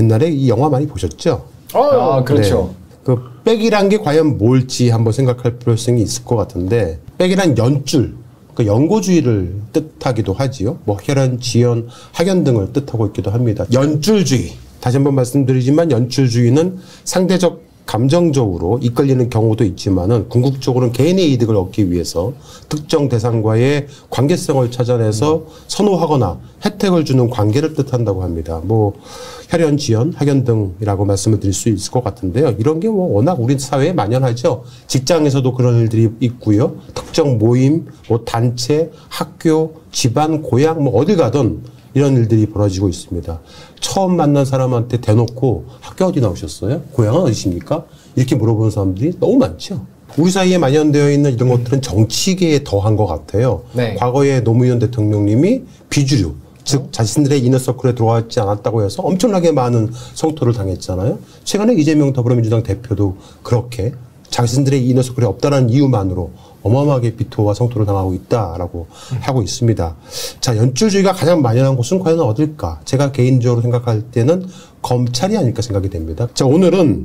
옛날에 이 영화 많이 보셨죠? 그렇죠. 네. 그 백이란 게 과연 뭘지 한번 생각할 필요성이 있을 것 같은데, 백이란 연줄, 그 연고주의를 뜻하기도 하지요. 뭐 혈연, 지연, 학연 등을 뜻하고 있기도 합니다. 연줄주의. 다시 한번 말씀드리지만 연줄주의는 상대적 감정적으로 이끌리는 경우도 있지만은 궁극적으로는 개인의 이득을 얻기 위해서 특정 대상과의 관계성을 찾아내서 선호하거나 혜택을 주는 관계를 뜻한다고 합니다. 뭐 혈연, 지연, 학연 등이라고 말씀을 드릴 수 있을 것 같은데요. 이런 게 뭐 워낙 우리 사회에 만연하죠. 직장에서도 그런 일들이 있고요. 특정 모임, 뭐 단체, 학교, 집안, 고향 뭐 어딜 가든 이런 일들이 벌어지고 있습니다. 처음 만난 사람한테 대놓고 학교 어디 나오셨어요? 고향은 어디십니까? 이렇게 물어보는 사람들이 너무 많죠. 우리 사이에 만연되어 있는 이런 것들은 정치계에 더한 것 같아요. 네. 과거에 노무현 대통령님이 비주류, 즉 자신들의 이너서클에 들어왔지 않았다고 해서 엄청나게 많은 성토를 당했잖아요. 최근에 이재명 더불어민주당 대표도 그렇게 자신들의 이너서클에 없다는 이유만으로 어마어마하게 비토와 성토를 당하고 있다라고 하고 있습니다. 자, 연줄주의가 가장 만연한 곳은 과연 어딜까? 제가 개인적으로 생각할 때는 검찰이 아닐까 생각이 됩니다. 자, 오늘은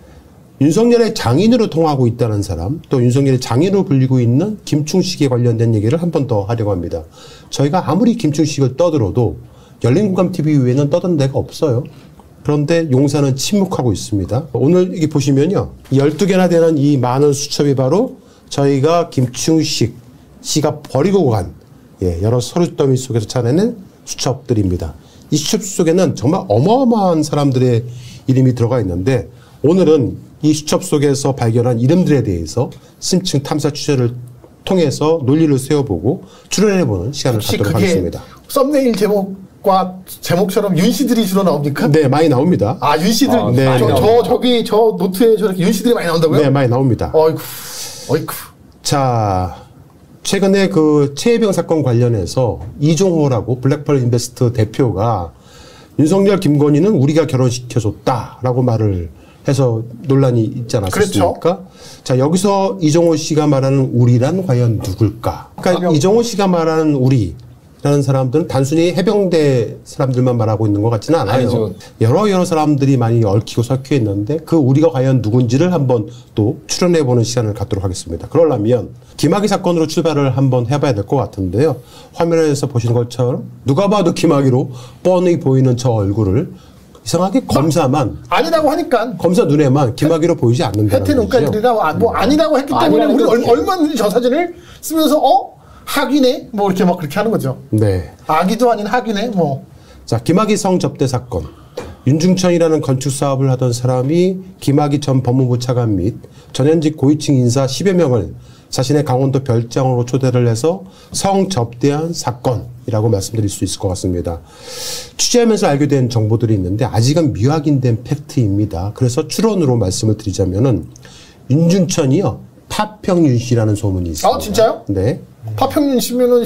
윤석열의 장인으로 통하고 있다는 사람, 또 윤석열의 장인으로 불리고 있는 김충식에 관련된 얘기를 한 번 더 하려고 합니다. 저희가 아무리 김충식을 떠들어도 열린공감TV 외에는 떠든 데가 없어요. 그런데 용사는 침묵하고 있습니다. 오늘 여기 보시면요. 12개나 되는 이 많은 수첩이 바로 저희가 김충식 씨가 버리고 간 여러 서류더미 속에서 찾아내는 수첩들입니다. 이 수첩 속에는 정말 어마어마한 사람들의 이름이 들어가 있는데 오늘은 이 수첩 속에서 발견한 이름들에 대해서 심층 탐사 취재를 통해서 논리를 세워보고 추론해보는 시간을 갖도록 하겠습니다. 썸네일 제목과 제목처럼 윤 씨들이 주로 나옵니까? 네, 많이 나옵니다. 아, 윤 씨들. 네, 저 노트에 저렇게 윤 씨들이 많이 나온다고요? 네, 많이 나옵니다. 어이쿠. 자, 최근에 그 최혜병 사건 관련해서 이종호라고 블랙펄 인베스트 대표가 윤석열, 김건희는 우리가 결혼시켜줬다라고 말을 해서 논란이 있지 않았습니까? 그렇죠. 자, 여기서 이종호 씨가 말하는 우리란 과연 누굴까? 그러니까 이종호 씨가 말하는 우리라는 사람들은 단순히 해병대 사람들만 말하고 있는 것 같지는 않아요. 아니죠. 여러 사람들이 많이 얽히고 섞여 있는데 그 우리가 과연 누군지를 한번 또 추론해보는 시간을 갖도록 하겠습니다. 그러려면 김학의 사건으로 출발을 한번 해봐야 될 것 같은데요. 화면에서 보시는 것처럼 누가 봐도 김학의로 뻔히 보이는 저 얼굴을 이상하게 검사만 아니라고 하니까 검사 눈에만 김학의로 보이지 않는다는 혜태 눈깔들이라 뭐 아니라고 했기 때문에 우리 얼마든지 저 사진을 쓰면서 학위네 뭐 이렇게 막 그렇게 하는 거죠. 네. 아기도 아닌 학위네 뭐. 자, 김학의 성접대 사건. 윤중천이라는 건축 사업을 하던 사람이 김학의 전 법무부 차관 및 전현직 고위층 인사 10여 명을 자신의 강원도 별장으로 초대를 해서 성접대한 사건이라고 말씀드릴 수 있을 것 같습니다. 취재하면서 알게 된 정보들이 있는데 아직은 미확인된 팩트입니다. 그래서 추론으로 말씀을 드리자면은 윤중천이요. 파평윤 씨라는 소문이 있습니다. 아, 진짜요? 네. 파평윤 씨면은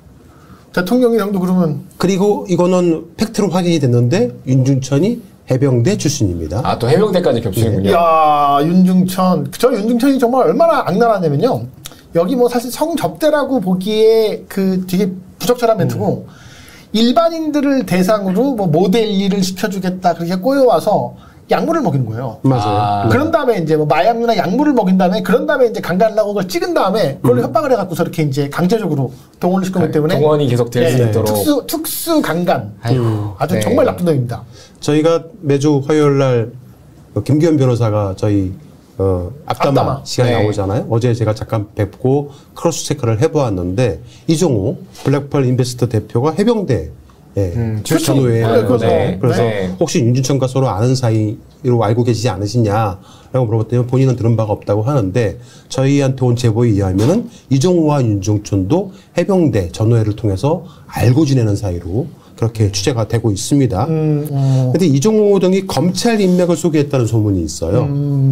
대통령이랑도 그러면. 그리고 이거는 팩트로 확인이 됐는데 윤중천이 해병대 출신입니다. 아, 또 해병대까지 겹치는군요. 이야, 윤중천. 저 윤중천이 정말 얼마나 악랄하냐면요. 여기 뭐 사실 성접대라고 보기에 그 되게 부적절한 멘트고 일반인들을 대상으로 뭐 모델 일을 시켜주겠다 그렇게 꼬여와서 약물을 먹이는 거예요. 맞아요. 그런 다음에 이제 뭐 마약류나 약물을 먹인 다음에 그런 다음에 이제 강간을 하고 그걸 찍은 다음에 그걸 협박을 해갖고서 이렇게 이제 강제적으로 동원을 시킨 거기 때문에 동원이 계속 될 수 있도록 특수 강간. 아주 네. 정말 나쁜 놈입니다. 저희가 매주 화요일 날 김기현 변호사가 저희 앞담화 시간에 네. 나오잖아요. 어제 제가 잠깐 뵙고 크로스 체크를 해보았는데 이종호 블랙펄 인베스트 대표가 해병대 전후에 그래서 혹시 윤중천과 서로 아는 사이로 알고 계시지 않으시냐라고 물어봤더니 본인은 들은 바가 없다고 하는데 저희한테 온 제보에 의하면은 이종호와 윤중천도 해병대 전후회를 통해서 알고 지내는 사이로 그렇게 취재가 되고 있습니다. 근데 이종호 등이 검찰 인맥을 소개했다는 소문이 있어요.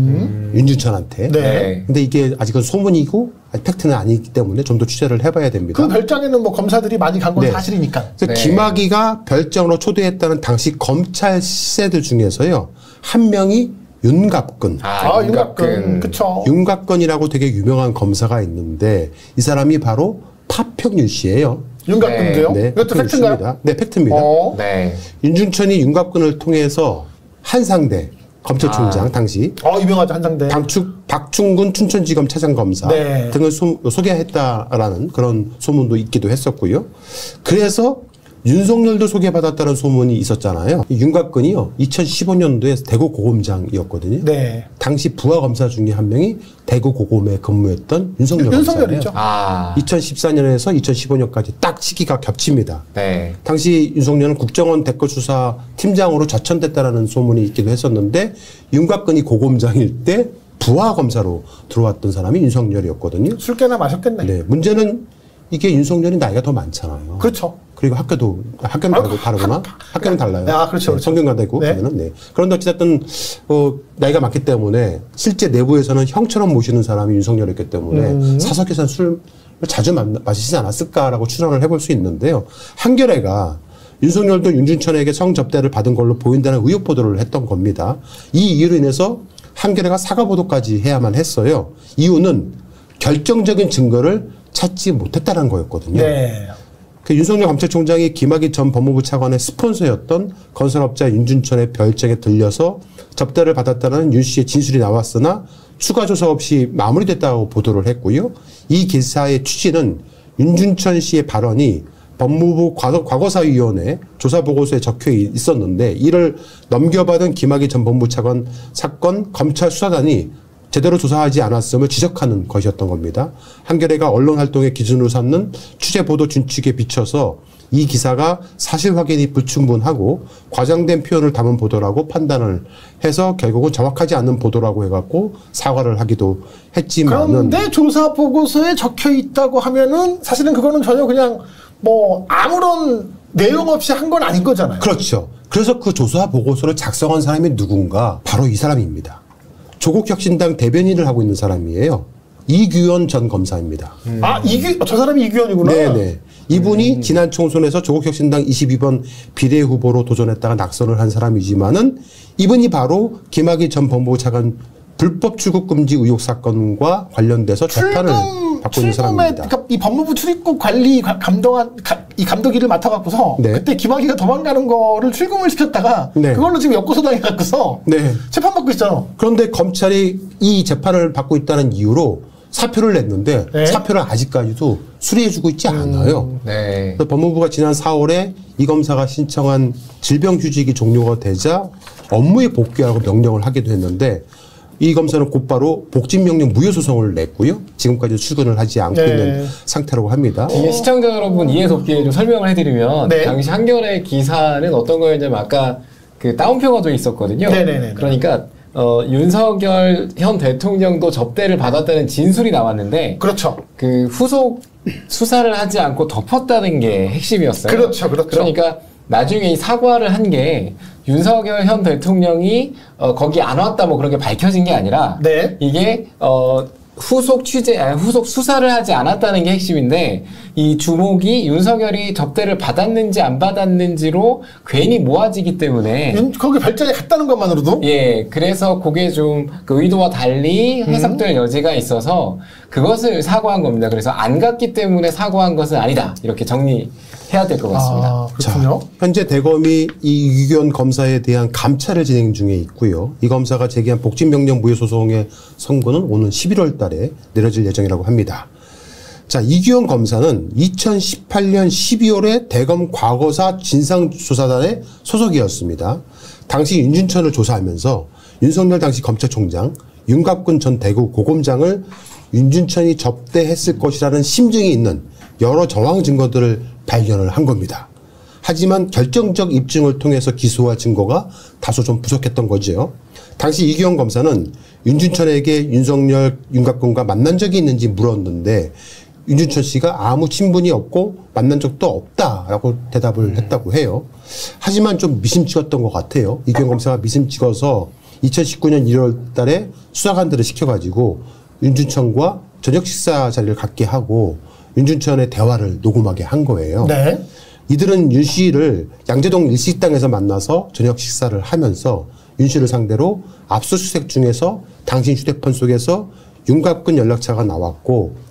윤중천한테. 네. 근데 이게 아직은 소문이고 팩트는 아니기 때문에 좀 더 취재를 해봐야 됩니다. 그 별장에는 뭐 검사들이 많이 간 건 사실이니까. 그래서 김학의가 별장으로 초대했다는 당시 검찰 시세들 중에서요. 한 명이 윤갑근. 윤갑근. 그쵸. 윤갑근이라고 되게 유명한 검사가 있는데 이 사람이 바로 파평윤 씨예요. 윤갑근인데요? 네, 이것도 팩트인가요? 네, 팩트입니다. 네. 윤중천이 윤갑근을 통해서 한상대 검찰총장 당시 유명하죠. 한상대. 박충근 춘천지검 차장검사 네. 등을 소개했다라는 그런 소문도 있기도 했었고요. 그래서 윤석열도 소개받았다는 소문이 있었잖아요. 윤곽근이요. 2015년도에 대구 고검장이었거든요. 네. 당시 부하 검사 중에 한 명이 대구 고검에 근무했던 윤석열 검사예요. 2014년에서 2015년까지 딱 시기가 겹칩니다. 네. 당시 윤석열은 국정원 대거수사 팀장으로 좌천됐다라는 소문이 있기도 했었는데 윤곽근이 고검장일 때 부하 검사로 들어왔던 사람이 윤석열이었거든요. 술 깨나 마셨겠네. 네. 문제는 이게 윤석열이 나이가 더 많잖아요. 그렇죠. 그리고 학교는 다르구나. 학교는 달라요. 그렇죠. 네, 성균관대 있고 네. 그러면 네. 그런데 어쨌든 나이가 많기 때문에 실제 내부에서는 형처럼 모시는 사람이 윤석열이었기 때문에 사석에서는 술을 자주 마시지 않았을까라고 추론을 해볼 수 있는데요. 한겨레가 윤석열도 윤준천에게 성접대를 받은 걸로 보인다는 의혹 보도를 했던 겁니다. 이 이유로 인해서 한겨레가 사과 보도까지 해야만 했어요. 이유는 결정적인 증거를 찾지 못했다는 거였거든요. 네. 그 윤석열 검찰총장이 김학의 전 법무부 차관의 스폰서였던 건설업자 윤준천의 별장에 들려서 접대를 받았다는 윤 씨의 진술이 나왔으나 추가 조사 없이 마무리됐다고 보도를 했고요. 이 기사의 취지는 윤준천 씨의 발언이 법무부 과거사위원회 조사보고서에 적혀 있었는데 이를 넘겨받은 김학의 전 법무부 차관 사건 검찰 수사단이 제대로 조사하지 않았음을 지적하는 것이었던 겁니다. 한겨레가 언론활동의 기준으로 삼는 취재보도 준칙에 비춰서 이 기사가 사실 확인이 불충분하고 과장된 표현을 담은 보도라고 판단을 해서 결국은 정확하지 않은 보도라고 해갖고 사과를 하기도 했지만은 그런데 조사보고서에 적혀 있다고 하면은 사실은 그거는 전혀 그냥 아무런 내용 없이 한 건 아닌 거잖아요. 그렇죠. 그래서 그 조사보고서를 작성한 사람이 누군가 바로 이 사람입니다. 조국혁신당 대변인을 하고 있는 사람이에요. 이규현 전 검사입니다. 저 사람이 이규현이구나. 네네. 이분이 지난 총선에서 조국혁신당 22번 비례후보로 도전했다가 낙선을 한 사람이지만은 이분이 바로 김학의 전 법무부 차관 불법 출국 금지 의혹 사건과 관련돼서 재판을 받고 있는 사람입니다. 그러니까 이 법무부 출입국 관리 이 감독일을 맡아갖고서 네. 그때 김학의가 도망가는 거를 출금을 시켰다가 네. 그걸로 지금 엮고소당해갖고서 네. 재판받고 있잖아. 그런데 검찰이 이 재판을 받고 있다는 이유로 사표를 냈는데 네. 사표를 아직까지도 수리해주고 있지 않아요. 네. 그래서 법무부가 지난 4월에 이 검사가 신청한 질병휴직이 종료가 되자 업무에 복귀하라고 명령을 하기도 했는데 이 검사는 곧바로 복직명령 무효 소송을 냈고요. 지금까지 출근을 하지 않고 네. 있는 상태라고 합니다. 이게 시청자 여러분 이해 돕기에 좀 설명을 해드리면 네. 당시 한겨레 기사는 어떤 거였냐면 아까 그 다운표가 좀 있었거든요. 네네네. 그러니까 윤석열 현 대통령도 접대를 받았다는 진술이 나왔는데 그렇죠. 그 후속 수사를 하지 않고 덮었다는 게 핵심이었어요. 그렇죠. 그러니까 나중에 이 사과를 한 게 윤석열 현 대통령이 거기 안 왔다 뭐 그렇게 밝혀진 게 아니라 네. 이게 후속 수사를 하지 않았다는 게 핵심인데 이 주목이 윤석열이 접대를 받았는지 안 받았는지로 괜히 모아지기 때문에 거기 별장에 갔다는 것만으로도 그래서 그게 좀 그 의도와 달리 해석될 여지가 있어서 그것을 사과한 겁니다. 그래서 안 갔기 때문에 사과한 것은 아니다. 이렇게 정리해야 될 것 같습니다. 그렇군요. 자, 현재 대검이 이 이규현 검사에 대한 감찰을 진행 중에 있고요. 이 검사가 제기한 복직명령 무효 소송의 선고는 오는 11월 달에 내려질 예정이라고 합니다. 자, 이규현 검사는 2018년 12월에 대검 과거사 진상조사단의 소속이었습니다. 당시 윤준천을 조사하면서 윤석열 당시 검찰총장, 윤곽근 전 대구 고검장을 윤준천이 접대했을 것이라는 심증이 있는 여러 정황 증거들을 발견을 한 겁니다. 하지만 결정적 입증을 통해서 기소할 증거가 다소 좀 부족했던 거죠. 당시 이규현 검사는 윤준천에게 윤석열, 윤곽근과 만난 적이 있는지 물었는데 윤준천 씨가 아무 친분이 없고 만난 적도 없다라고 대답을 했다고 해요. 하지만 좀 미심찍었던 것 같아요. 이규현 검사가 미심찍어서 2019년 1월 달에 수사관들을 시켜가지고 윤준천과 저녁 식사 자리를 갖게 하고 윤준천의 대화를 녹음하게 한 거예요. 네. 이들은 윤 씨를 양재동 일식당에서 만나서 저녁 식사를 하면서 윤 씨를 상대로 압수수색 중에서 당신 휴대폰 속에서 윤곽근 연락처가 나왔고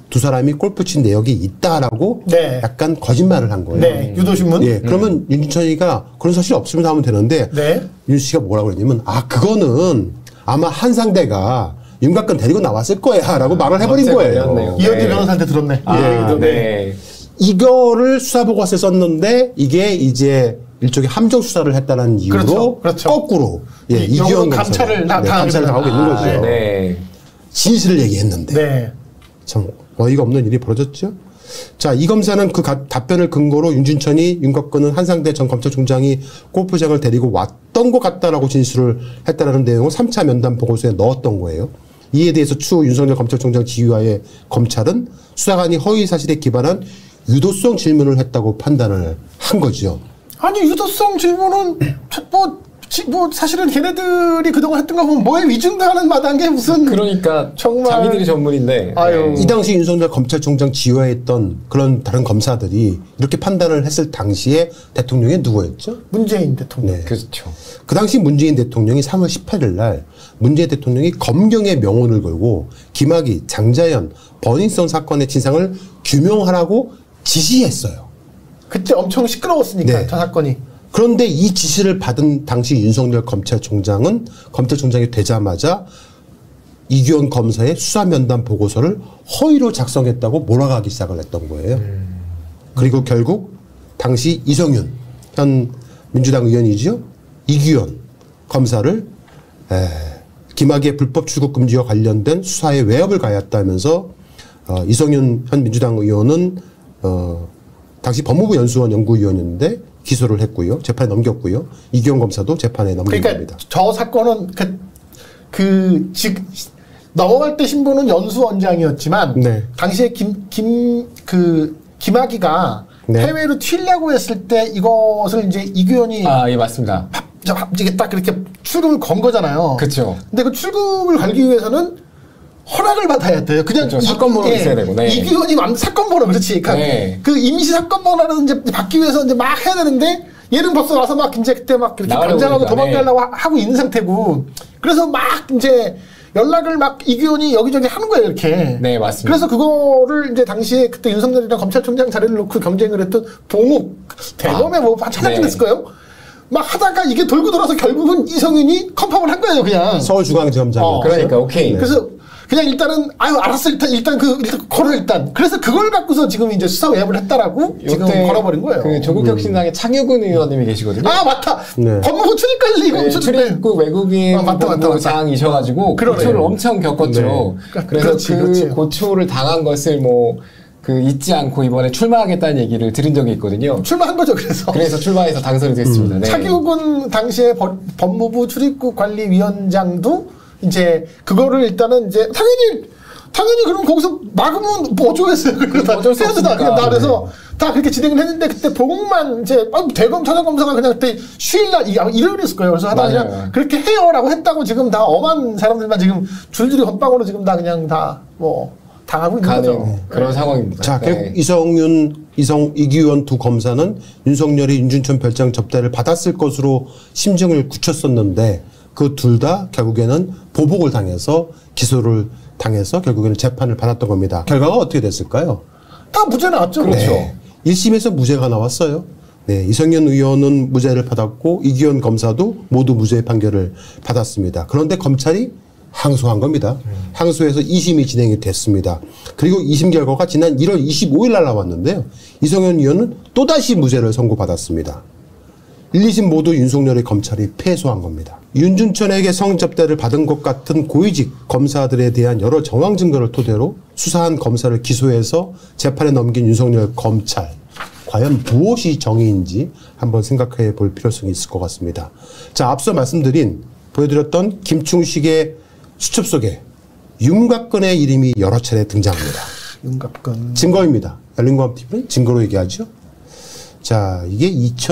두 사람이 골프 친 내역이 있다라고 네. 약간 거짓말을 한 거예요. 네. 유도신문. 예, 그러면 윤준천이가 그런 사실 없으면 하면 되는데 네. 윤 씨가 뭐라고 그랬냐면 그거는 아마 한상대가 윤곽근 데리고 나왔을 거야라고 말을 해버린 거예요. 걸렸네요. 이현태 네. 변호사한테 들었네. 네. 이거를 수사보고서에 썼는데 이게 이제 일종의 함정 수사를 했다는 이유로 그렇죠. 그렇죠. 거꾸로 이규현 감찰을 감찰을 당하고 있는 거죠. 네. 진실을 얘기했는데 네. 참 어이가 없는 일이 벌어졌죠. 자, 이 검사는 그 답변을 근거로 윤준천이 윤곽근은 한상대 전 검찰총장이 골프장을 데리고 왔던 것 같다라고 진술을 했다라는 내용을 3차 면담 보고서에 넣었던 거예요. 이에 대해서 추후 윤석열 검찰총장 지휘하에 검찰은 수사관이 허위 사실에 기반한 유도성 질문을 했다고 판단을 한 거죠. 아니 유도성 질문은 뭐 사실은 걔네들이 그동안 했던 거 보면 뭐에 위증당하는 마당에 무슨 그러니까 정말 자기들이 전문인데. 아유. 이 당시 윤석열 검찰총장 지휘하에 있던 그런 다른 검사들이 이렇게 판단을 했을 당시에 대통령이 누구였죠? 문재인 대통령. 네. 그렇죠. 그 당시 문재인 대통령이 3월 18일 날 문재인 대통령이 검경의 명운을 걸고 김학의, 장자연, 버닝썬 사건의 진상을 규명하라고 지시했어요. 그때 엄청 시끄러웠으니까 네. 저 사건이. 그런데 이 지시를 받은 당시 윤석열 검찰총장은 검찰총장이 되자마자 이규현 검사의 수사면담 보고서를 허위로 작성했다고 몰아가기 시작을 했던 거예요. 그리고 결국 당시 이성윤 현 민주당 의원이죠. 이규현 검사를 김학의 불법 출국 금지와 관련된 수사에 외압을 가했다면서 이성윤 현 민주당 의원은 당시 법무부 연수원 연구위원인데 기소를 했고요. 재판에 넘겼고요. 이규현 검사도 재판에 넘긴 겁니다. 그러니까 저 사건은 넘어갈 때 신분은 연수원장이었지만 네. 당시에 김학의가 네. 해외로 튀려고 했을 때 이것을 이제 이규현이 예, 맞습니다. 이게 딱 그렇게 출금을 건 거잖아요. 그렇죠. 근데 그 출금을 걸기 위해서는 허락을 받아야 돼요. 그냥 그렇죠. 사건 번호가 있어야 되고, 네. 이규현이 사건 번호 그렇지. 그러니까 네. 그 임시 사건 번호를 이제 받기 위해서 이제 막 해야 되는데 얘는 벌써 와서 막 이제 그때 막 그렇게 반장하고 그러니까, 도망가려고 하고 있는 상태고 그래서 막 이제 연락을 막 이규현이 여기저기 하는 거예요, 이렇게. 네, 맞습니다. 그래서 그거를 이제 당시에 그때 윤석열이랑 검찰총장 자리를 놓고 경쟁을 했던 봉욱 대검에 뭐 한참 됐을 거예요. 막 하다가 이게 돌고 돌아서 결국은 이성윤이 컨펌을 한 거예요, 그냥. 서울중앙지검장이. 그러니까 오케이. 그래서 그냥 일단은 알았어 일단 걸어 일단. 그래서 그걸 갖고서 지금 이제 수사 외압을 했다라고 지금 걸어버린 거예요. 그 조국혁신당의 창유근 의원님이 계시거든요. 아 맞다. 네. 법무부 출입관리 이거 출입국 외국인 본부장이셔가지고 고초를 엄청 겪었죠. 네. 그래서 그렇지. 고초를 당한 것을 잊지 않고 이번에 출마하겠다는 얘기를 들은 적이 있거든요. 출마한 거죠, 그래서 출마해서 당선이 됐습니다. 네. 차기욱은 당시에 법무부 출입국관리위원장도 이제 그거를 일단은 이제 당연히 그럼 거기서 막으면 뭐 어쩌겠어요. 그래서 어쩔 수 없으니까. 그냥 나래서 다 그렇게 진행을 했는데 그때 보국만 이제 대검 차장검사가 그냥 그때 쉬일날 일요일이었을 거예요. 그래서 하다 그냥 그렇게 해요라고 했다고 지금 다 엄한 사람들만 지금 줄줄이 건빵으로 지금 다 그냥 다 당하고 있는 거죠. 그런 상황입니다. 자, 네. 결국 이규현 두 검사는 윤석열이 윤준천 별장 접대를 받았을 것으로 심증을 굳혔었는데 그 둘 다 결국에는 보복을 당해서 기소를 당해서 결국에는 재판을 받았던 겁니다. 결과가 어떻게 됐을까요? 다 무죄 나왔죠. 그렇죠. 네. 1심에서 무죄가 나왔어요. 네, 이성윤 의원은 무죄를 받았고 이규현 검사도 모두 무죄 판결을 받았습니다. 그런데 검찰이 항소한 겁니다. 항소해서 2심이 진행이 됐습니다. 그리고 2심 결과가 지난 1월 25일 날 나왔는데요. 이성윤 의원은 또다시 무죄를 선고받았습니다. 1, 2심 모두 윤석열의 검찰이 패소한 겁니다. 윤준천에게 성접대를 받은 것 같은 고위직 검사들에 대한 여러 정황 증거를 토대로 수사한 검사를 기소해서 재판에 넘긴 윤석열 검찰. 과연 무엇이 정의인지 한번 생각해 볼 필요성이 있을 것 같습니다. 자, 앞서 보여드렸던 김충식의 수첩 속에 윤곽근의 이름이 여러 차례 등장합니다. 윤곽근. 증거입니다. 열린공감TV는 증거로 얘기하죠. 자, 이게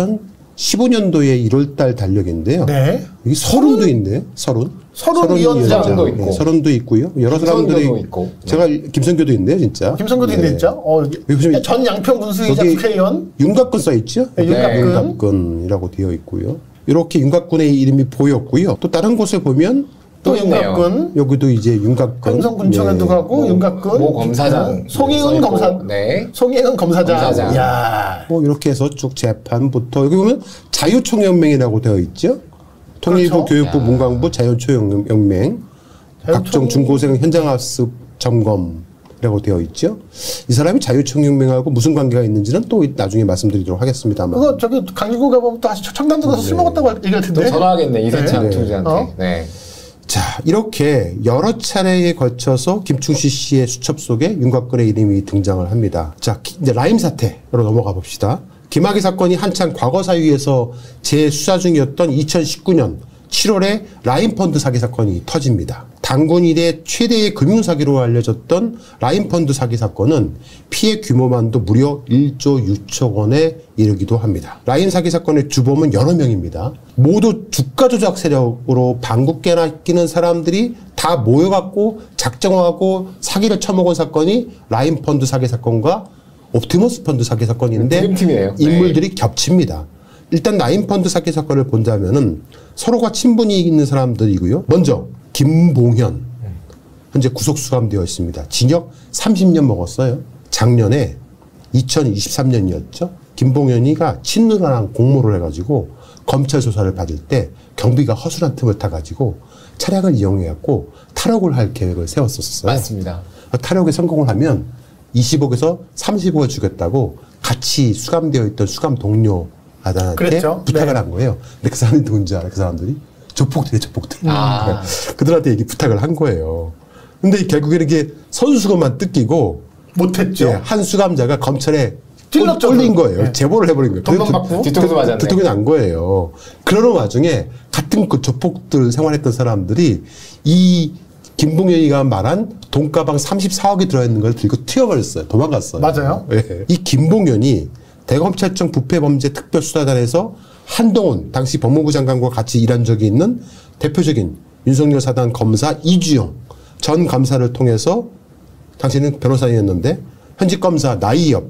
2015년도에 1월달 달력인데요. 네. 여기 서른도 있네요. 서른 위원장도 있고. 네, 서른도 있고요. 여러 사람들이 있고. 제가 김성교도 있네요, 진짜. 김성교도 있네, 진짜. 전 양평 군수이자 국회의원. 윤곽근 써 있죠? 네, 윤곽근이라고 되어 있고요. 이렇게 윤곽근의 이름이 보였고요. 또 다른 곳에 보면 또 있네요. 윤곽근. 여기도 이제 윤곽근. 행성군청에도 가고 윤곽근. 모 검사장. 송혜은 검사. 네. 송혜은 검사장. 야. 뭐 이렇게 해서 쭉 재판부터 여기 보면 자유총연맹이라고 되어 있죠. 통일부, 그렇죠. 교육부, 문광부, 자유총연맹, 각종 중고생 현장학습 점검이라고 되어 있죠. 이 사람이 자유총연맹하고 무슨 관계가 있는지는 또 나중에 말씀드리도록 하겠습니다만. 그거 저기 강주구 가보면 또 청담도 가서 술 먹었다고 얘기할 텐데. 또 전화하겠네 이세창 네. 총재한테. 네. 자, 이렇게 여러 차례에 걸쳐서 김충식 씨의 수첩 속에 윤곽근의 이름이 등장을 합니다. 자, 이제 라임 사태로 넘어가 봅시다. 김학의 사건이 한창 과거 사위에서 재수사 중이었던 2019년 7월에 라임펀드 사기 사건이 터집니다. 단군 이래 최대의 금융사기로 알려졌던 라임펀드 사기 사건은 피해 규모만도 무려 1조 6천 원에 이르기도 합니다. 라임 사기 사건의 주범은 여러 명입니다. 모두 주가 조작 세력으로 방귀깨나 끼는 사람들이 다 모여갖고 작정하고 사기를 쳐먹은 사건이 라임펀드 사기 사건과 옵티머스 펀드 사기 사건인데 드림팀이네요. 인물들이 겹칩니다. 일단 라임펀드 사기 사건을 본다면은 서로가 친분이 있는 사람들이고요. 먼저 김봉현 현재 구속 수감되어 있습니다. 징역 30년 먹었어요. 작년에 2023년이었죠. 김봉현이가 친누나랑 공모를 해가지고 검찰 조사를 받을 때 경비가 허술한 틈을 타가지고 차량을 이용해갖고 탈옥을 할 계획을 세웠었어요. 맞습니다. 탈옥에 성공을 하면 20억에서 30억을 주겠다고 같이 수감되어 있던 수감 동료 아단한테 그랬죠. 부탁을 네. 한 거예요. 근데 그 사람이 누군지 알아? 그 사람들이 조폭들이에요, 조폭들. 아. 그들한테 이게 부탁을 한 거예요. 근데 결국에는 이게 선수금만 뜯기고 못했죠. 예, 한 수감자가 검찰에 찔렀죠. 쫄린 거예요. 네. 제보를 해버린 거예요. 돈만 받고 뒤통수 맞았네. 두통이 난 거예요. 그러는 와중에 같은 그 조폭들 생활했던 사람들이 이 김봉현이가 말한 돈가방 34억이 들어있는 걸 들고 튀어버렸어요. 도망갔어요. 맞아요. 예. 이 김봉현이 대검찰청 부패범죄특별수사단에서 한동훈 당시 법무부 장관과 같이 일한 적이 있는 대표적인 윤석열 사단 검사 이주영 전 검사를 통해서 당시에는 변호사였는데 현직 검사 나이엽,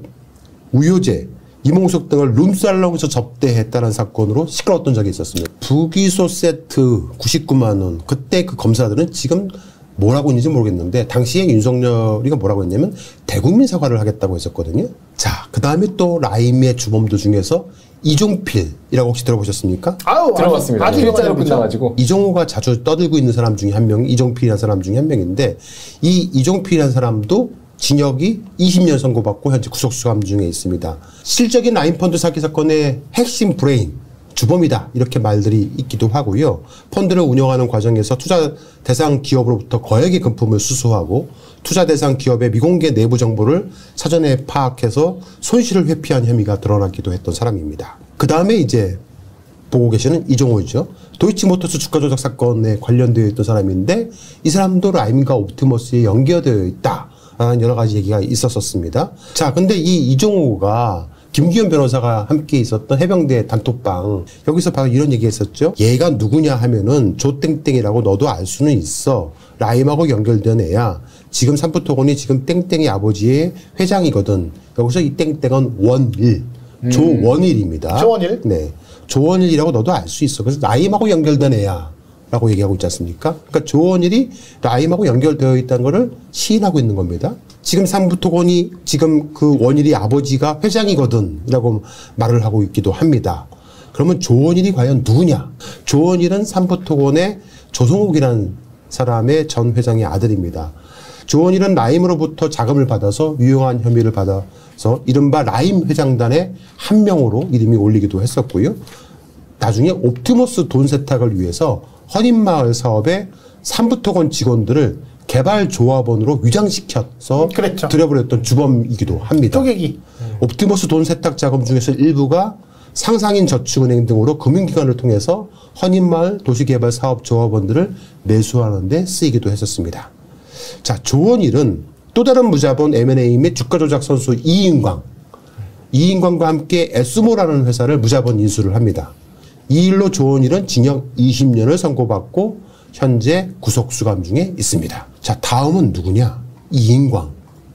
우효재, 이몽석 등을 룸살롱에서 접대했다는 사건으로 시끄러웠던 적이 있었습니다. 부기소 세트 99만 원. 그때 그 검사들은 지금 뭐라고 했는지 모르겠는데 당시에 윤석열이가 뭐라고 했냐면 대국민 사과를 하겠다고 했었거든요. 자, 그 다음에 또 라임의 주범들 중에서 이종필이라고 혹시 들어보셨습니까? 아우, 들어봤습니다. 아주 일자로 유명한 끝나가지고. 이종호가 자주 떠들고 있는 사람 중에 한 명이 이종필이라는 사람 중에 한 명인데 이 이종필이라는 사람도 징역이 20년 선고받고 현재 구속수감 중에 있습니다. 실적인 라임펀드 사기 사건의 핵심 브레인, 주범이다 이렇게 말들이 있기도 하고요. 펀드를 운영하는 과정에서 투자 대상 기업으로부터 거액의 금품을 수수하고 투자 대상 기업의 미공개 내부 정보를 사전에 파악해서 손실을 회피한 혐의가 드러나기도 했던 사람입니다. 그 다음에 이제 보고 계시는 이종호이죠. 도이치모터스 주가 조작 사건에 관련되어 있던 사람인데 이 사람도 라임과 옵티머스에 연결되어 있다. 라는 여러 가지 얘기가 있었습니다. 자, 근데 이 이종호가 김기현 변호사가 함께 있었던 해병대 단톡방 여기서 바로 이런 얘기 했었죠. 얘가 누구냐 하면은 조땡땡이라고 너도 알 수는 있어. 라임하고 연결된 애야. 지금 삼부토건이 지금 땡땡이 아버지의 회장이거든. 여기서 이 땡땡은 원일. 조원일입니다. 조원일? 네. 조원일이라고 너도 알 수 있어. 그래서 라임하고 연결된 애야. 라고 얘기하고 있지 않습니까? 그러니까 조원일이 라임하고 연결되어 있다는 것을 시인하고 있는 겁니다. 지금 삼부토건이 지금 그 원일이 아버지가 회장이거든 라고 말을 하고 있기도 합니다. 그러면 조원일이 과연 누구냐? 조원일은 삼부토건의 조성욱이라는 사람의 전 회장의 아들입니다. 조원일은 라임으로부터 자금을 받아서 유용한 혐의를 받아서 이른바 라임 회장단의 한 명으로 이름이 올리기도 했었고요. 나중에 옵티머스 돈 세탁을 위해서 헌인마을 사업에 삼부토건 직원들을 개발조합원으로 위장시켜서 그랬죠. 들여버렸던 주범이기도 합니다. 쪼개기. 옵티머스 돈 세탁 자금 중에서 일부가 상상인 저축은행 등으로 금융기관을 통해서 헌인마을 도시개발 사업 조합원들을 매수하는 데 쓰이기도 했었습니다. 자, 조원일은 또 다른 무자본 M&A 및 주가조작 선수 이인광과 함께 에스모라는 회사를 무자본 인수를 합니다. 이 일로 조원일은 징역 20년을 선고받고 현재 구속수감 중에 있습니다. 자, 다음은 누구냐? 이인광.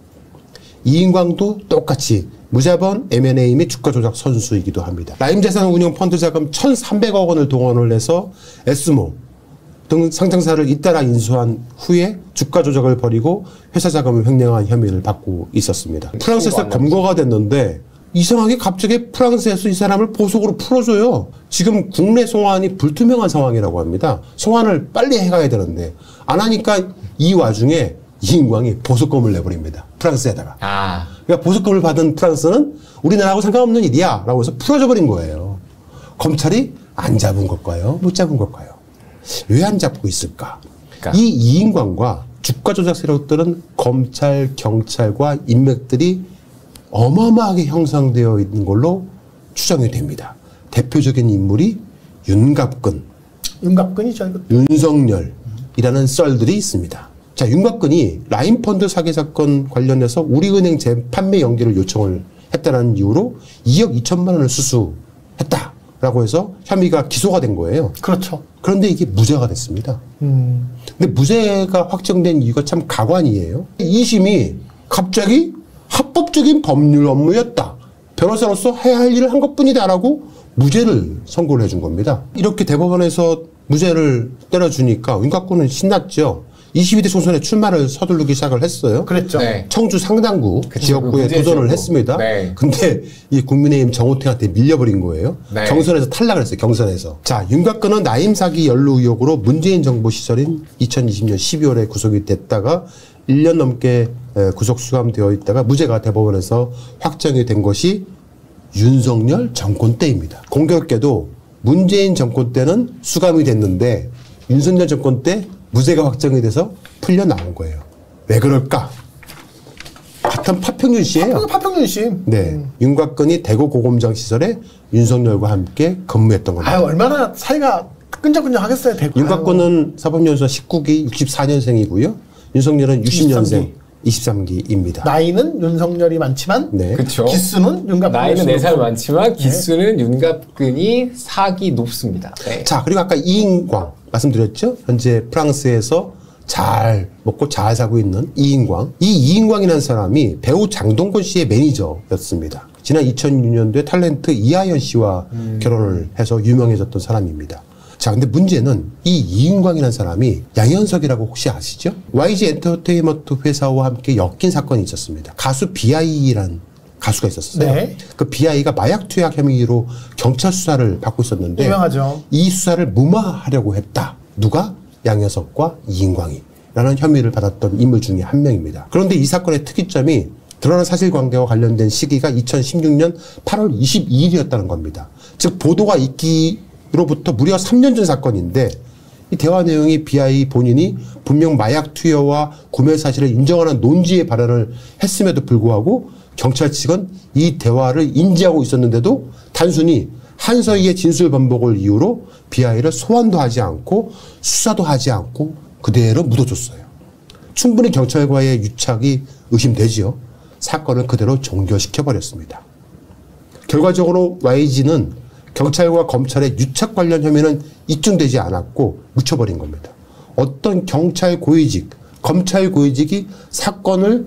이인광도 똑같이 무자본 M&A 및 주가조작 선수이기도 합니다. 라임자산운용 펀드 자금 1,300억 원을 동원을 해서 에스모 등 상장사를 잇따라 인수한 후에 주가 조작을 벌이고 회사 자금을 횡령한 혐의를 받고 있었습니다. 프랑스에서 검거가 됐는데 이상하게 갑자기 프랑스에서 이 사람을 보석으로 풀어줘요. 지금 국내 송환이 불투명한 상황이라고 합니다. 송환을 빨리 해가야 되는데 안 하니까 이 와중에 이인광이 보석금을 내버립니다. 프랑스에다가. 그러니까 보석금을 받은 프랑스는 우리나라하고 상관없는 일이야 라고 해서 풀어줘 버린 거예요. 검찰이 안 잡은 걸까요? 못 잡은 걸까요? 왜 안 잡고 있을까? 그러니까. 이 이인광과 주가 조작 세력들은 검찰, 경찰과 인맥들이 어마어마하게 형성되어 있는 걸로 추정이 됩니다. 대표적인 인물이 윤갑근, 윤갑근이죠. 윤석열이라는 썰들이 있습니다. 자, 윤갑근이 라인펀드 사기 사건 관련해서 우리은행 재판매 연기를 요청을 했다는 이유로 2억 2천만 원을 수수했다라고 해서 혐의가 기소가 된 거예요. 그렇죠. 그런데 이게 무죄가 됐습니다. 근데 무죄가 확정된 이유가 참 가관이에요. 2심이 갑자기 합법적인 법률 업무였다. 변호사로서 해야 할 일을 한 것뿐이다라고 무죄를 선고를 해준 겁니다. 이렇게 대법원에서 무죄를 때려주니까 윤곽군은 신났죠. 22대 총선에 출마를 서두르기 시작을 했어요. 그랬죠. 네. 청주 상당구 지역구에 도전을 했습니다. 네. 근데 이 국민의힘 정호택한테 밀려버린 거예요. 네. 경선에서 탈락을 했어요. 경선에서. 자, 윤곽근은 나임 사기 연루 의혹으로 문재인 정부 시절인 2020년 12월에 구속이 됐다가 1년 넘게 구속 수감되어 있다가 무죄가 대법원에서 확정이 된 것이 윤석열 정권 때입니다. 공교롭게도 문재인 정권 때는 수감이 됐는데 윤석열 정권 때 무죄가 확정이 돼서 풀려 나온 거예요. 왜 그럴까? 같은 파평윤 씨예요. 파평윤 씨. 네, 윤곽근이 대구 고검장 시절에 윤석열과 함께 근무했던 겁니다. 아유, 얼마나 사이가 끈적끈적하겠어요, 대구. 윤곽근은 사법연수원 19기 64년생이고요. 윤석열은 60년생 23기입니다. 나이는 윤석열이 많지만 네. 그쵸. 기수는 윤갑근. 나이는 4살 많지만 기수는 윤갑근이 4기 높습니다. 네. 자, 그리고 아까 이인광 말씀드렸죠? 현재 프랑스에서 잘 먹고 잘 사고 있는 이인광. 이 이인광이라는 사람이 배우 장동건 씨의 매니저였습니다. 지난 2006년도에 탤런트 이하연 씨와 결혼을 해서 유명해졌던 사람입니다. 자, 근데 문제는 이 이인광이라는 사람이 양현석이라고 혹시 아시죠? YG 엔터테인먼트 회사와 함께 엮인 사건이 있었습니다. 가수 BI라는 가수가 있었어요. 네. 그 BI가 마약 투약 혐의로 경찰 수사를 받고 있었는데 유명하죠. 이 수사를 무마하려고 했다. 누가? 양현석과 이인광이 라는 혐의를 받았던 인물 중에 한 명입니다. 그런데 이 사건의 특이점이 드러난 사실관계와 관련된 시기가 2016년 8월 22일이었다는 겁니다. 즉 보도가 있기로부터 무려 3년 전 사건인데 이 대화 내용이 BI 본인이 분명 마약 투여와 구매 사실을 인정하는 논지의 발언을 했음에도 불구하고 경찰 측은 이 대화를 인지하고 있었는데도 단순히 한서희의 진술 반복을 이유로 BI를 소환도 하지 않고 수사도 하지 않고 그대로 묻어줬어요. 충분히 경찰과의 유착이 의심되지요. 사건을 그대로 종결시켜버렸습니다. 결과적으로 YG는 경찰과 검찰의 유착 관련 혐의는 입증되지 않았고 묻혀버린 겁니다. 어떤 경찰 고위직, 검찰 고위직이 사건을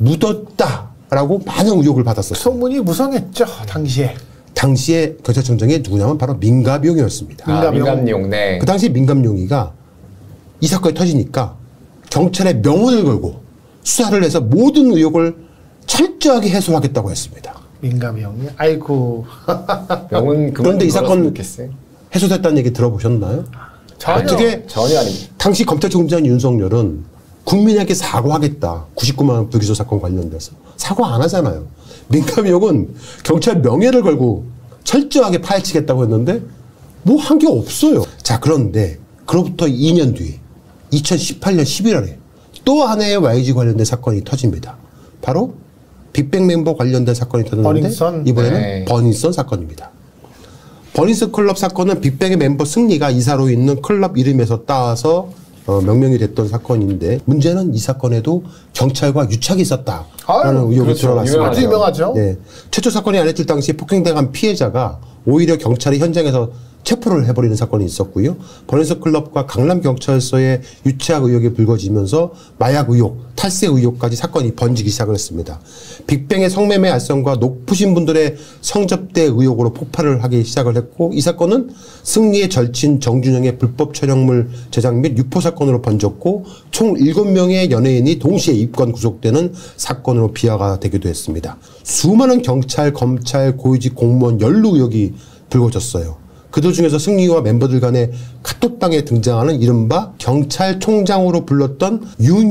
묻었다라고 많은 의혹을 받았었어요. 소문이 무성했죠, 당시에. 당시에 경찰청장이 누구냐면 바로 민갑용이었습니다. 민갑용, 네. 그 당시 민갑용이가 이 사건이 터지니까 경찰의 명운을 걸고 수사를 해서 모든 의혹을 철저하게 해소하겠다고 했습니다. 민갑용이, 아이고. 명운 그런데 이 사건 해소됐다는 얘기 들어보셨나요? 전혀. 전혀 아닙니다. 당시 검찰총장 윤석열은 국민에게 사과하겠다. 99만 원 불기소 사건 관련돼서. 사과 안 하잖아요. 민감용은 경찰 명예를 걸고 철저하게 파헤치겠다고 했는데 뭐 한 게 없어요. 자, 그런데 그로부터 2년 뒤에 2018년 11월에 또 하나의 YG 관련된 사건이 터집니다. 바로 빅뱅 멤버 관련된 사건이 터졌는데 버닝썬. 이번에는 네. 버닝썬 사건입니다. 버닝썬 클럽 사건은 빅뱅의 멤버 승리가 이사로 있는 클럽 이름에서 따와서 명명이 됐던 사건인데 문제는 이 사건에도 경찰과 유착이 있었다라는 의혹이 그렇죠. 드러났습니다. 아주 유명하죠. 네. 최초 사건이 안 했을 당시 폭행당한 피해자가 오히려 경찰이 현장에서 체포를 해버리는 사건이 있었고요. 버네스 클럽과 강남경찰서의 유착 의혹이 불거지면서 마약 의혹, 탈세 의혹까지 사건이 번지기 시작을 했습니다. 빅뱅의 성매매 알선과 높으신 분들의 성접대 의혹으로 폭발을 하기 시작을 했고 이 사건은 승리의 절친 정준영의 불법 촬영물 제작 및 유포 사건으로 번졌고 총 7명의 연예인이 동시에 입건 구속되는 사건으로 비화가 되기도 했습니다. 수많은 경찰, 검찰, 고위직 공무원 연루 의혹이 불거졌어요. 그들 중에서 승리와 멤버들 간의 카톡방에 등장하는 이른바 경찰총장으로 불렀던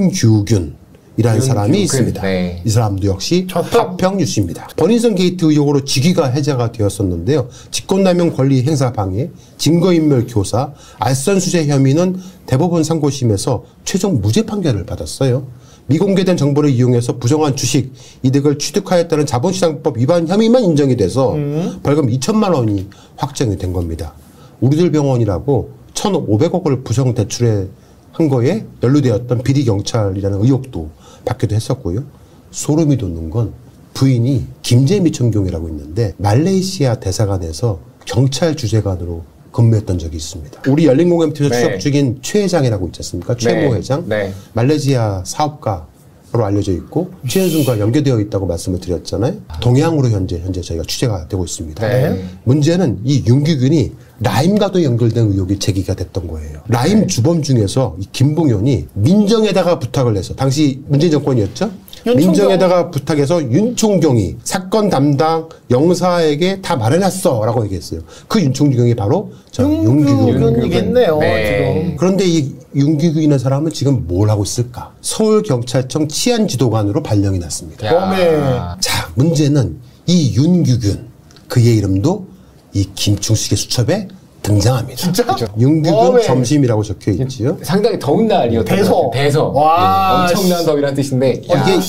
윤규균이라는 사람이 있습니다. 네. 이 사람도 역시 파평 유씨입니다. 버닝썬 게이트 의혹으로 직위가 해제가 되었었는데요. 직권남용 권리 행사 방해, 증거인멸 교사, 알선 수재 혐의는 대법원 상고심에서 최종 무죄 판결을 받았어요. 미공개된 정보를 이용해서 부정한 주식 이득을 취득하였다는 자본시장법 위반 혐의만 인정이 돼서 벌금 2천만 원이 확정이 된 겁니다. 우리들 병원이라고 1,500억을 부정 대출에 한 거에 연루되었던 비리 경찰이라는 의혹도 받기도 했었고요. 소름이 돋는 건 부인이 김재미 총경이라고 있는데 말레이시아 대사관에서 경찰 주재관으로 근무했던 적이 있습니다. 우리 열린공감TV에서 네. 추적 중인 최 회장이라고 있지 않습니까? 최모 회장. 네. 말레이시아 사업가로 알려져 있고 최현순과 연계되어 있다고 말씀을 드렸잖아요. 동양으로 현재 저희가 취재가 되고 있습니다. 네. 문제는 이 윤규균이 라임과도 연결된 의혹이 제기가 됐던 거예요. 라임 주범 중에서 이 김봉현이 민정에다가 부탁을 해서 당시 문재인 정권이었죠. 민정에다가 부탁해서 윤총경이 사건 담당 영사에게 다 말해놨어 라고 얘기했어요. 그 윤총경이 바로 저 윤규균이겠네요. 네. 지금. 그런데 이 윤규균이라는 사람은 지금 뭘 하고 있을까? 서울경찰청 치안지도관으로 발령이 났습니다. 야. 자, 문제는 이 윤규균 그의 이름도 이 김충식의 수첩에 등장합니다. 진짜? 윤규균 점심이라고 적혀 있지요. 상당히 더운 날이었던 대서. 것 같아요. 대서. 와, 예, 엄청난 더위라는 뜻인데. 야. 이게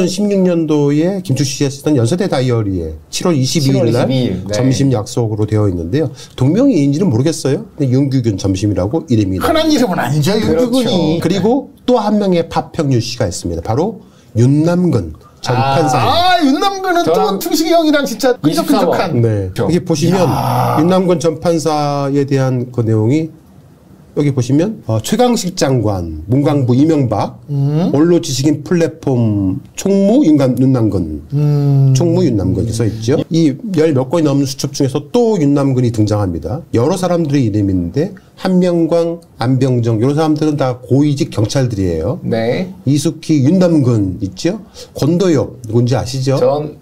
2016년도에 김충식이 쓰던 연세대 다이어리에 7월 22일 날 22일, 네. 점심 약속으로 되어 있는데요. 동명이인지는 모르겠어요. 근데 윤규균 점심이라고 이름이 나와요. 흔한 이름은 아니죠, 윤규균이. 그리고 또 한 명의 파평윤 씨가 있습니다. 바로 윤남근 전 판사입니다. 윤남근은 또 저랑 충식이 형이랑 진짜 끈적끈적한. 네. 그렇죠. 여기 보시면 윤남근 전 판사에 대한 그 내용이 여기 보시면 최강식 장관, 문광부 이명박, 원로 지식인 플랫폼 총무 윤남근, 총무 윤남근 이렇게 써 있죠. 이 열 몇 건이 넘는 수첩 중에서 또 윤남근이 등장합니다. 여러 사람들의 이름인데 한명광, 안병정 이런 사람들은 다 고위직 경찰들이에요. 네. 이숙희, 윤남근 있죠. 권도엽 누군지 아시죠? 전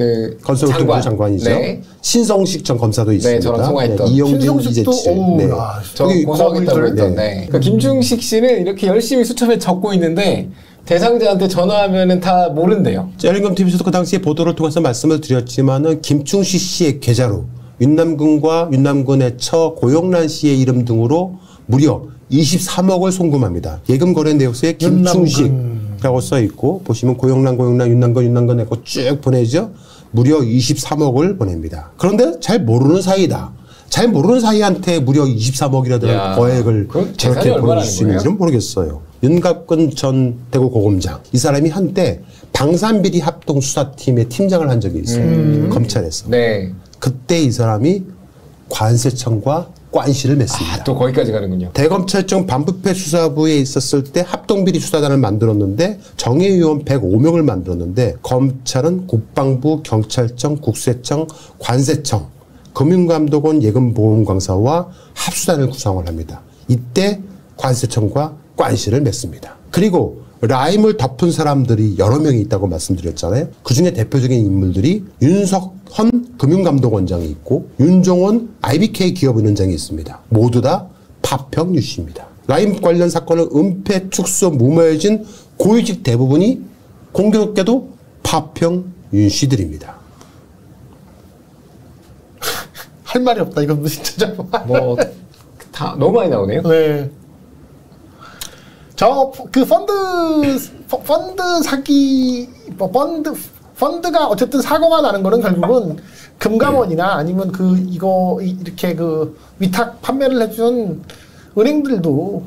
건설교통부 장관이죠. 네. 신성식 전 검사도 있습니다. 저랑 통화했던. 이영진, 신성식도, 이재치. 어우, 네. 야, 저 여기 고소하겠다고 했던. 네. 네. 그러니까 김충식 씨는 이렇게 열심히 수첩에 적고 있는데 대상자한테 전화하면은 다 모른대요. 열린검TV에서도 그 당시에 보도를 통해서 말씀을 드렸지만은 김충식 씨의 계좌로 윤남근과 윤남근의 처 고영란 씨의 이름 등으로 무려 23억을 송금합니다. 예금 거래 내역서에 김충식이라고 써 있고 보시면 고영란, 윤남근 해고 쭉 보내죠. 무려 23억을 보냅니다. 그런데 잘 모르는 사이다. 잘 모르는 사이한테 무려 23억이라는 거액을 저렇게 보내줄 수 있는지는 모르겠어요. 윤갑근 전 대구 고검장. 이 사람이 한때 방산비리 합동 수사팀의 팀장을 한 적이 있어요. 검찰에서. 네. 그때 이 사람이 관세청과 관시를 맺습니다. 또 거기까지 가는군요. 대검찰청 반부패 수사부에 있었을 때 합동비리 수사단을 만들었는데 정예위원 105명을 만들었는데 검찰은 국방부, 경찰청, 국세청, 관세청, 금융감독원, 예금보험공사와 합수단을 구성을 합니다. 이때 관세청과 관시를 맺습니다. 그리고 라임을 덮은 사람들이 여러 명이 있다고 말씀드렸잖아요. 그중에 대표적인 인물들이 윤석헌 금융감독원장이 있고 윤종원 IBK 기업은행장이 있습니다. 모두 다 파평유 씨입니다. 라임 관련 사건을 은폐, 축소, 무모해진 고위직 대부분이 공교롭게도 파평윤 씨들입니다. 할 말이 없다. 이건 진짜 뭐 다 너무 많이 나오네요. 네. 그 펀드 사기, 펀드가 어쨌든 사고가 나는 거는 결국은 금감원이나 아니면 이렇게 위탁 판매를 해준 은행들도,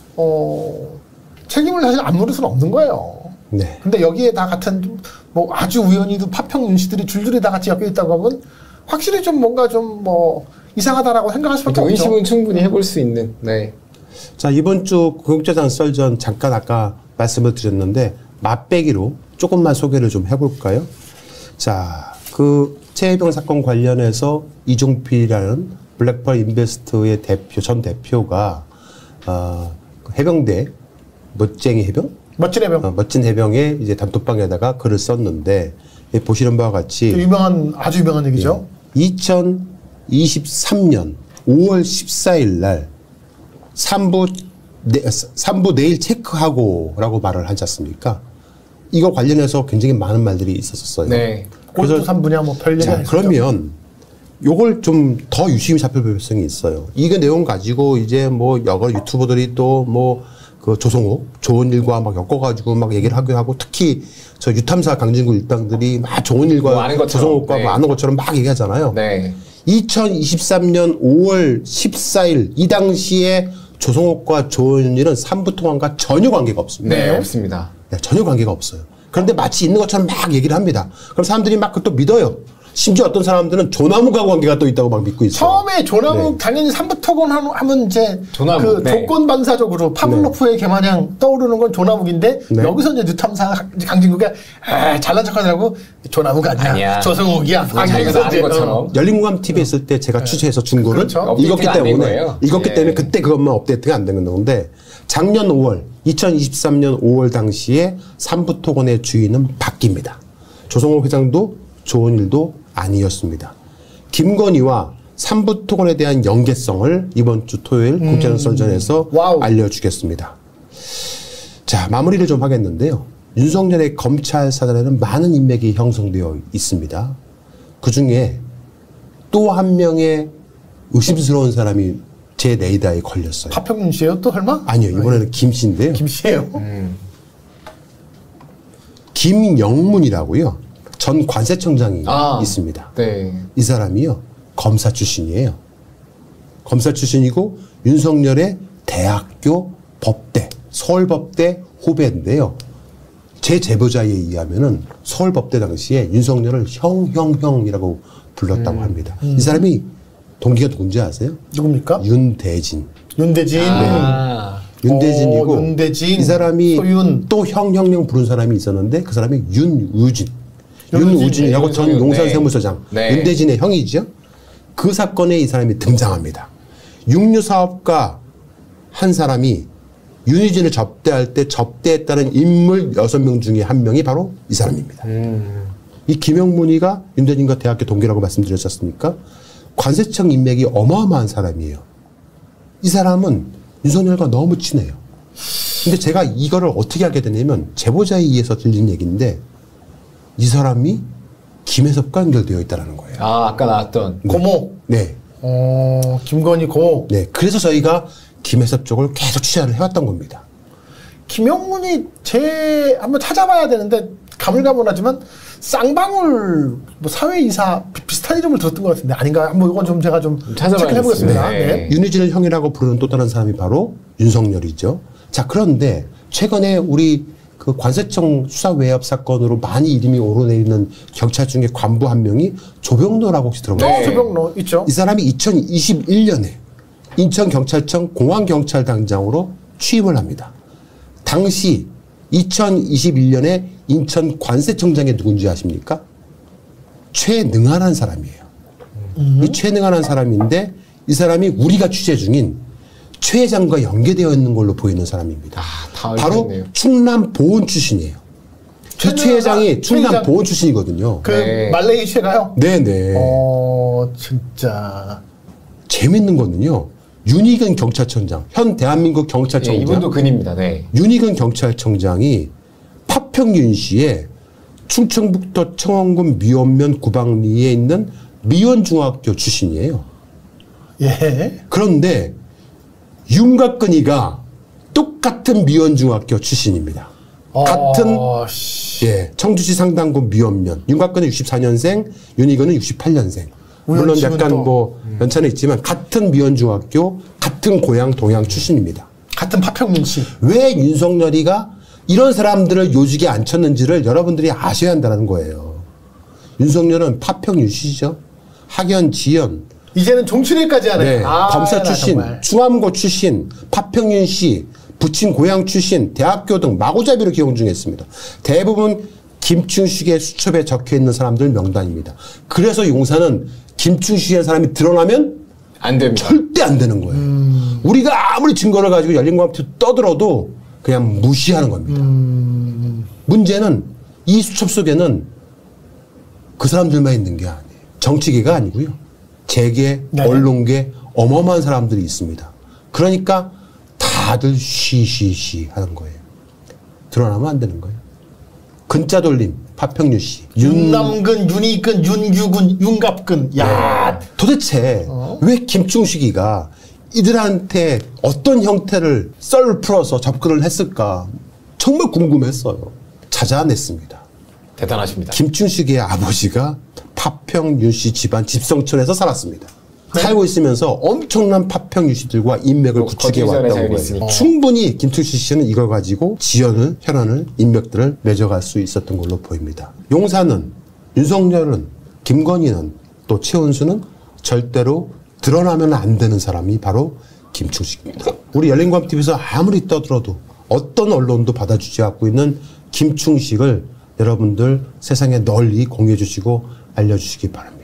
책임을 사실 안 물을 수는 없는 거예요. 네. 근데 여기에 다 같은, 아주 우연히도 파평 윤씨들이 줄줄이 다 같이 엮여 있다고 하면 확실히 좀 뭔가 이상하다라고 생각할 수밖에 없죠. 의심은 충분히 해볼 수 있는. 네. 자, 이번 주 국정장 썰전 잠깐 아까 말씀을 드렸는데 맛배기로 조금만 소개를 좀 해볼까요? 자, 그 최혜병 사건 관련해서 이종필이라는 블랙펄 인베스트의 전 대표가 해병대 멋쟁이 해병? 멋진 해병. 멋진 해병의 이제 단톡방에다가 글을 썼는데 보시는 바와 같이 아주 유명한 얘기죠. 2023년 5월 14일 날 3부 내일 체크하고라고 말을 하지 않습니까? 이거 관련해서 굉장히 많은 말들이 있었어요. 네. 골프 3부냐 뭐 별 얘기. 그러면 요걸 좀 더 유심히 살펴볼 필요성이 있어요. 이게 내용 가지고 이제 뭐 여러 유튜버들이 또 뭐 그 조성욱 좋은 일과 막 엮어가지고 막 얘기를 하기도 하고 특히 저 유탐사 강진구 일당들이 막 좋은 일과 뭐 아는 것처럼, 조성욱과 네. 뭐 아는 것처럼 막 얘기하잖아요. 네. 2023년 5월 14일 이 당시에 조성욱과 조은일은 삼부통합과 전혀 관계가 없습니다. 네, 없습니다. 네, 전혀 관계가 없어요. 그런데 마치 있는 것처럼 막 얘기를 합니다. 그럼 사람들이 막 그것도 믿어요. 심지어 어떤 사람들은 조나무가 관계가 또 있다고 막 믿고 있어요. 처음에 조나무 네. 당연히 삼부토건 하면 이제 조나무, 그 네. 조건 반사적으로 파블로프의 개마냥 떠오르는 건 조나무인데 네. 여기서 이제 뉴탐사 강진구가 잘난 척하더라고. 조나무가 아니야. 조성욱이야. 자기가 아는 것처럼. 열린공감 TV에 있을 때 제가 취재해서 준 거를 그렇죠. 읽었기 업데이트가 안된 때문에 거예요. 읽었기 예. 때문에 그때 그것만 업데이트가 안 된 건데 작년 5월 2023년 5월 당시에 삼부토건의 주인은 바뀝니다. 조성욱 회장도 조은일도 아니었습니다. 김건희와 삼부토건에 대한 연계성을 이번 주 토요일 국정설전에서 알려주겠습니다. 자, 마무리를 좀 하겠는데요. 윤석열의 검찰 사단에는 많은 인맥이 형성되어 있습니다. 그 중에 또 한 명의 의심스러운 사람이 제 레이더에 걸렸어요. 파평윤 씨예요? 또 설마? 아니요, 이번에는 김 씨인데요. 김 씨예요? 김영문이라고요. 전 관세청장이 있습니다. 네. 이 사람이요. 검사 출신이에요. 검사 출신이고 윤석열의 대학교 법대, 서울법대 후배인데요. 제 제보자에 의하면은 서울법대 당시에 윤석열을 형이라고 불렀다고 합니다. 이 사람이 동기가 누군지 아세요? 누굽니까? 윤대진. 윤대진. 윤대진이고 윤대진. 이 사람이 소윤. 또 형 부른 사람이 있었는데 그 사람이 윤우진이라고 전 용산세무서장 네. 윤대진의 형이죠. 그 사건에 이 사람이 등장합니다. 육류사업가 한 사람이 윤우진을 접대할 때 접대했다는 인물 6명 중에 한 명이 바로 이 사람입니다. 이 김영문이가 윤대진과 대학교 동기라고 말씀드렸지 않습니까? 관세청 인맥이 어마어마한 사람이에요. 이 사람은 윤석열과 너무 친해요. 근데 제가 이거를 어떻게 하게 되냐면 제보자에 의해서 들린 얘기인데 이 사람이 김혜섭과 연결되어 있다는 거예요. 아까 나왔던 고모. 네. 김건희 고모. 네. 그래서 저희가 김혜섭 쪽을 계속 취재를 해왔던 겁니다. 김영문이 한번 찾아봐야 되는데 가물가물하지만 쌍방울 뭐 사회이사 비슷한 이름을 들었던 것 같은데 아닌가? 한번 이건 좀 제가 좀 체크해보겠습니다. 네. 네. 윤희진을 형이라고 부르는 또 다른 사람이 바로 윤석열이죠. 자, 그런데 최근에 우리 그 관세청 수사 외압 사건으로 많이 이름이 오르내리는 경찰 중에 관부 한 명이 조병로라고 혹시 들어보셨어요? 조병로 있죠. 이 사람이 2021년에 인천경찰청 공안경찰당장으로 취임을 합니다. 당시 2021년에 인천 관세청장이 누군지 아십니까? 최능한한 사람이에요. 이 최능한한 사람인데 이 사람이 우리가 취재 중인 최 회장과 연계되어 있는 걸로 보이는 사람입니다. 바로 알겠네요. 충남 보훈 출신이에요. 최 회장이 충남 보훈 출신이거든요. 그 말레이 최가요? 네네. 진짜 재밌는 거는요. 윤희근 경찰청장, 현 대한민국 경찰청장. 네, 이분도 근입니다. 네. 윤희근 경찰청장이 파평윤 씨의 충청북도 청원군 미원면 구방리에 있는 미원중학교 출신이에요. 예. 그런데 윤곽근이가 똑같은 미원중학교 출신입니다. 같은 청주시 상당구 미원면. 윤곽근은 64년생, 윤희근은 68년생. 물론 약간 뭐 연차는 있지만 같은 미원중학교, 같은 고향 동양 출신입니다. 같은 파평민 씨. 왜 윤석열이가 이런 사람들을 요직에 앉혔는지를 여러분들이 아셔야 한다는 거예요. 윤석열은 파평 유시죠. 학연, 지연, 이제는 종친회까지 하네. 네, 검사 나 출신, 정말. 중암고 출신, 파평윤 씨, 부친 고향 출신, 대학교 등 마구잡이로 기용 중했습니다. 대부분 김충식의 수첩에 적혀 있는 사람들 명단입니다. 그래서 용사는 김충식의 사람이 드러나면 안 됩니다. 절대 안 되는 거예요. 우리가 아무리 증거를 가지고 열린검투 떠들어도 그냥 무시하는 겁니다. 문제는 이 수첩 속에는 그 사람들만 있는 게 아니에요. 정치계가 아니고요. 재계, 네. 언론계 어마어마한 사람들이 있습니다. 그러니까 다들 쉬쉬쉬 하는 거예요. 드러나면 안 되는 거예요. 근자 돌림, 파평윤 씨, 윤남근, 윤희근, 윤규근, 윤갑근. 야, 도대체 왜 김충식이가 이들한테 어떤 형태를 썰을 풀어서 접근을 했을까 정말 궁금했어요. 찾아냈습니다. 대단하십니다. 김충식의 아버지가 파평윤 씨 집안 집성촌에서 살았습니다. 살고 있으면서 엄청난 파평윤 씨들과 인맥을 구축해 왔다고 자연이 해요. 있으니까. 충분히 김충식 씨는 이걸 가지고 지연을, 혈연을, 인맥들을 맺어갈 수 있었던 걸로 보입니다. 용사는, 윤석열은, 김건희는, 또 최은수는 절대로 드러나면 안 되는 사람이 바로 김충식입니다. 우리 열린광TV에서 아무리 떠들어도 어떤 언론도 받아주지 않고 있는 김충식을 여러분들 세상에 널리 공유해 주시고 알려주시기 바랍니다.